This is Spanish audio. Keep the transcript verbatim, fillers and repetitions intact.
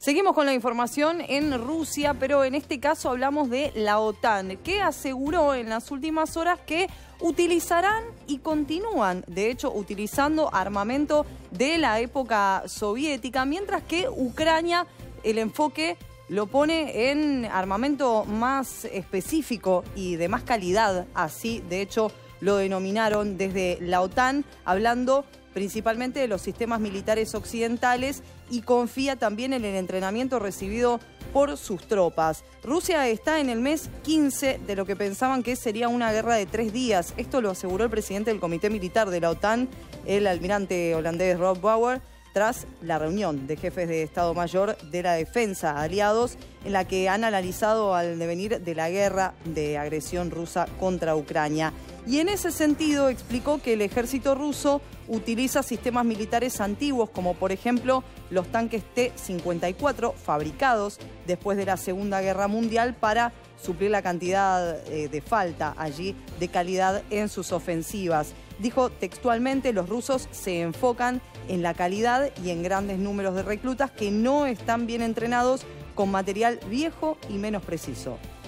Seguimos con la información en Rusia, pero en este caso hablamos de la OTAN, que aseguró en las últimas horas que utilizarán y continúan, de hecho, utilizando armamento de la época soviética, mientras que Ucrania, el enfoque lo pone en armamento más específico y de más calidad, así de hecho lo denominaron desde la OTAN, hablando principalmente de los sistemas militares occidentales, y confía también en el entrenamiento recibido por sus tropas. Rusia está en el mes quince de lo que pensaban que sería una guerra de tres días. Esto lo aseguró el presidente del Comité Militar de la OTAN, el almirante holandés Rob Bauer, tras la reunión de jefes de Estado Mayor de la Defensa aliados, en la que han analizado al devenir de la guerra de agresión rusa contra Ucrania. Y en ese sentido explicó que el ejército ruso utiliza sistemas militares antiguos, como por ejemplo los tanques T cincuenta y cuatro, fabricados después de la Segunda Guerra Mundial, para suplir la cantidad eh, de falta allí de calidad en sus ofensivas. Dijo textualmente: los rusos se enfocan en la calidad y en grandes números de reclutas que no están bien entrenados, con material viejo y menos preciso.